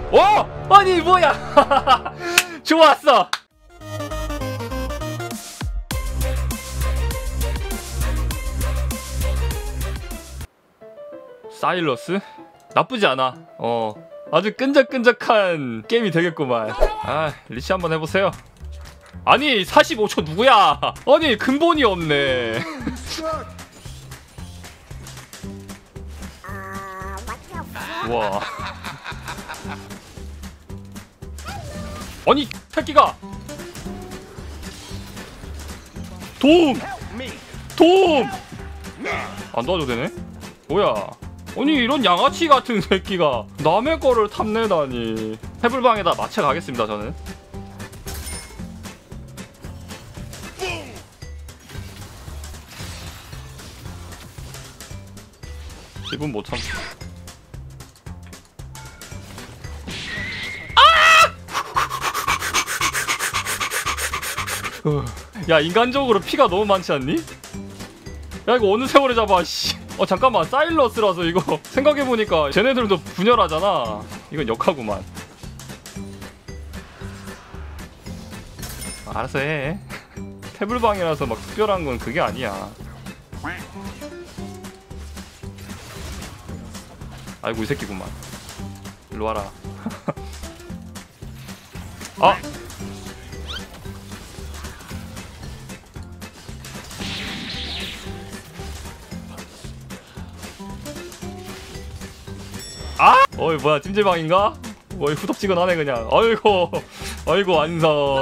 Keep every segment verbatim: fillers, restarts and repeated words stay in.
어? 아니 뭐야. 좋았어. 사일러스? 나쁘지 않아. 어 아주 끈적끈적한 게임이 되겠구만. 아 리치 한번 해보세요. 아니 사십오 초 누구야. 아니 근본이 없네. 와. 아니 새끼가 도움! 도움! 안 도와줘도 되네? 뭐야. 아니 이런 양아치 같은 새끼가 남의 거를 탐내다니. 해불방에다 마차 가겠습니다 저는. 기분 못 참지. 야 인간적으로 피가 너무 많지 않니? 야 이거 어느 세월에 잡아 씨. 어 잠깐만 사일러스라서 이거 생각해보니까 쟤네들도 분열하잖아. 이건 역하구만. 아, 알아서 해. 태블방이라서 막 특별한 건 그게 아니야. 아이고 이 새끼구만. 일로 와라. 아! 아! 어이 뭐야 찜질방인가? 어이 후덥지근하네 그냥. 어이구 어이구 완성.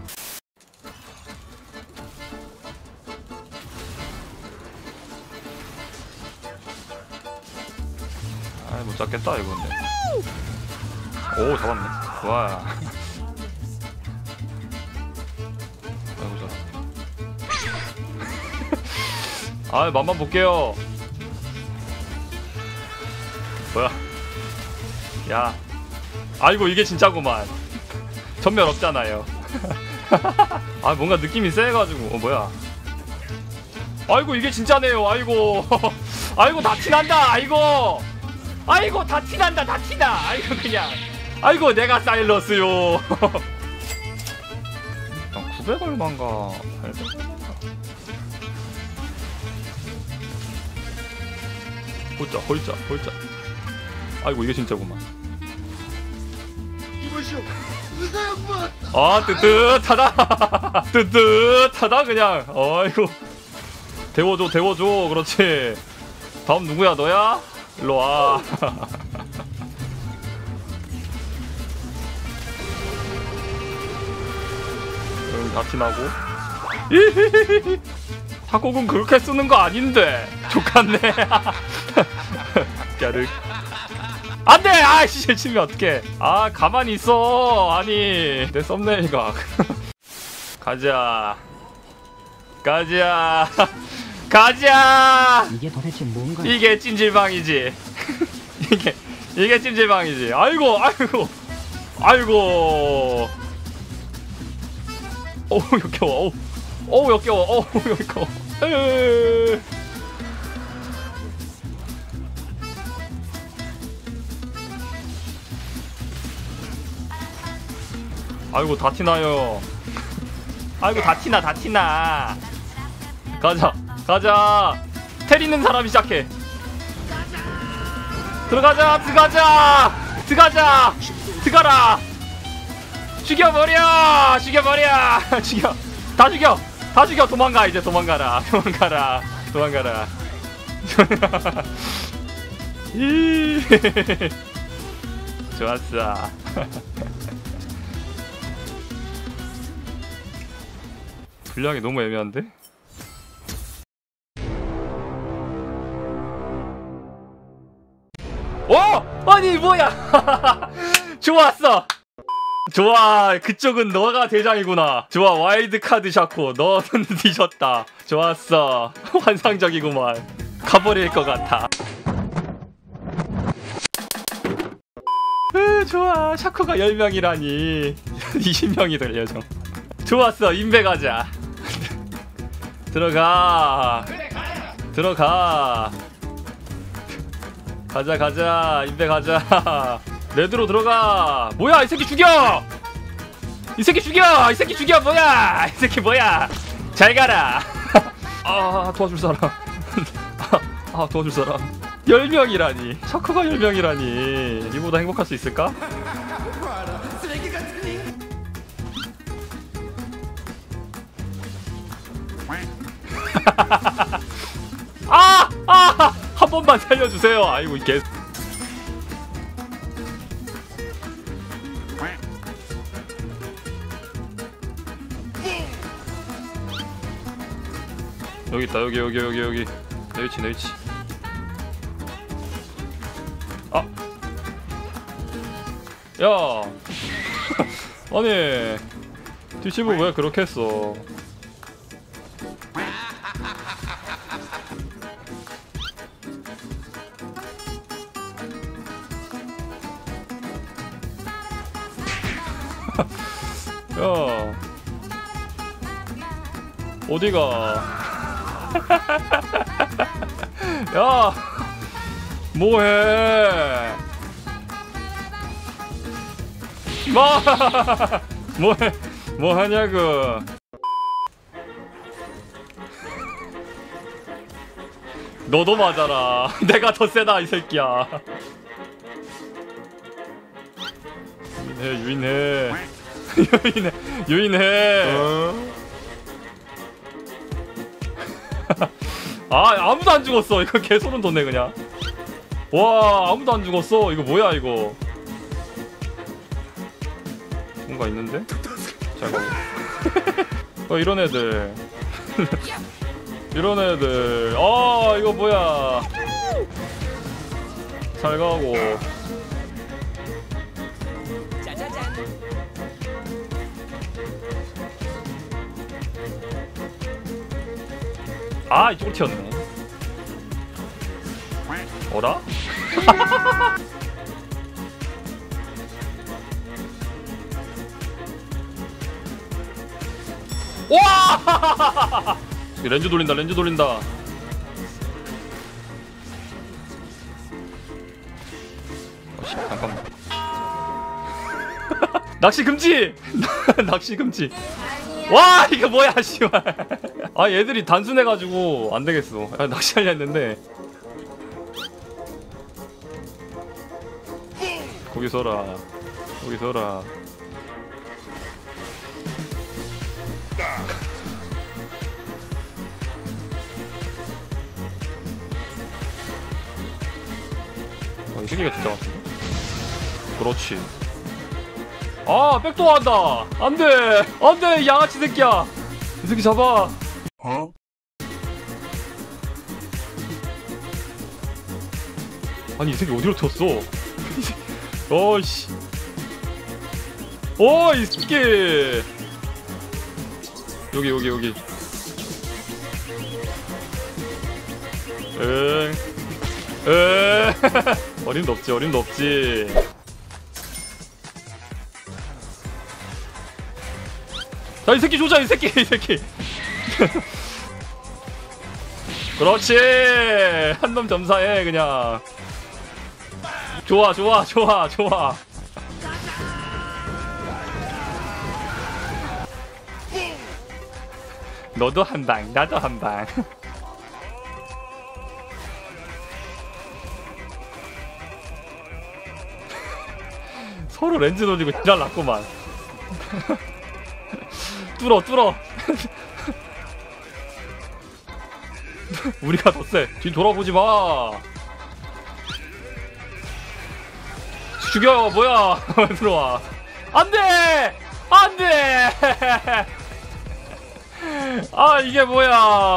아이 못 잡겠다 이거 근데. 오 잡았네. 와. 아이고 저. 아 맛만 볼게요. 뭐야? 야, 아이고 이게 진짜구만. 전멸 없잖아요. 아 뭔가 느낌이 세가지고. 어 뭐야? 아이고 이게 진짜네요. 아이고, 아이고 다 티난다. 아이고, 아이고 다 티난다. 다 티나. 아이고 그냥. 아이고 내가 사일러스요. 구백 얼마인가? 팔백 얼마인가? 홀짝, 홀짝, 홀짝. 아이고 이게 진짜구만. 이보시오, 의사였구만. 아 뜨뜻하다. 뜨뜻하다 그냥. 어이구 데워줘 데워줘. 그렇지. 다음 누구야 너야? 일로와. 응 다 티나고. 타코군 그렇게 쓰는 거 아닌데. 족같네. 까르. 안돼! 아이씨 치면 어떡해. 아 가만히 있어. 아니 내 썸네일각. 가자 가자 가자. 이게 도대체 뭔가? 이게 찜질방이지. 이게 이게 찜질방이지. 아이고 아이고 아이고. 어우 역겨워. 어우 어우 역겨워. 어우 역겨워. 에이. 아이고 다 티나요. 아이고 다 티나 다 티나. 가자 가자. 텔 있는 사람이 시작해. 들어가자 들어가자 들어가자 들어가라. 죽여버려 죽여버려. 죽여 다 죽여 다 죽여. 도망가 이제. 도망가라 도망가라 도망가라. 좋았어. 분량이 너무 애매한데? 어! 아니 뭐야. 좋았어. 좋아 그쪽은 너가 대장이구나. 좋아 와일드카드 샤코 너는 뒤졌다. 좋았어. 환상적이구만. 가버릴 것 같아. 으, 좋아 샤코가 열 명이라니. 이십 명이 될 예정. 좋았어 인베 가자. 들어가 들어가. 가자 가자 인베 가자. 레드로 들어가. 뭐야 이 새끼 죽여. 이 새끼 죽여. 이 새끼 죽여. 뭐야 이 새끼 뭐야. 잘 가라. 아 도와줄 사람. 아 도와줄 사람. 열 명이라니. 샤크가 열 명이라니. 이보다 행복할 수 있을까? 아! 아! 한 번만 살려주세요. 아이고 이 개. 여기 있다. 여기 여기 여기 여기. 내 위치 내 위치. 아. 야. 아니. 뒷집을 왜 그렇게 했어? 야. 어디가? 야. 뭐해? 뭐? 뭐해? 뭐 하냐고? 너도 맞아라. 내가 더 세다 이 새끼야. 유인해 유인해 유인해 유인해. 어? 아 아무도 안 죽었어. 이거 개소름 돋네 그냥. 와 아무도 안 죽었어. 이거 뭐야 이거. 뭔가 있는데? 잘 가고. 어 이런 애들. 이런 애들. 아 이거 뭐야. 잘 가고. 아 이쪽으로 튀었네. 어라? 와! 렌즈 돌린다 렌즈 돌린다. 어씨 잠깐만. 낚시 금지! 낚시 금지. 와 이거 뭐야 씨발. 아 얘들이 단순해가지고 안되겠어. 아, 낚시하려 했는데. 거기 서라 거기 서라. 아, 이 새끼가 진짜 같은데? 그렇지. 아 백도어 한다. 안돼 안돼 양아치 새끼야. 이 새끼 잡아. 어? 아니 이 새끼 어디로 튀었어? 어이씨. 어 이 새끼. 여기 여기 여기. 응. 응. 어림도 없지 어림도 없지. 자 이 새끼 조자 이 새끼 이 새끼. 그렇지. 한 놈 점사해 그냥. 좋아 좋아 좋아 좋아. 너도 한 방 나도 한 방. 서로 렌즈 돌리고 지랄 났구만. 뚫어 뚫어. 우리가 더 세. 뒤 돌아보지 마. 죽여 뭐야. 들어와. 안돼 안돼. 아 이게 뭐야.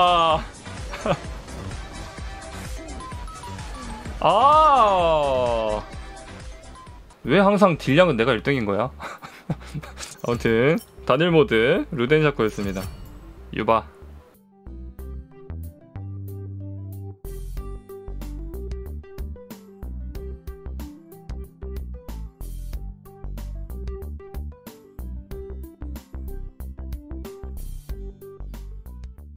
아 왜 항상 딜량은 내가 일 등인 거야? 아무튼 단일 모드 루덴샤코였습니다. 유바.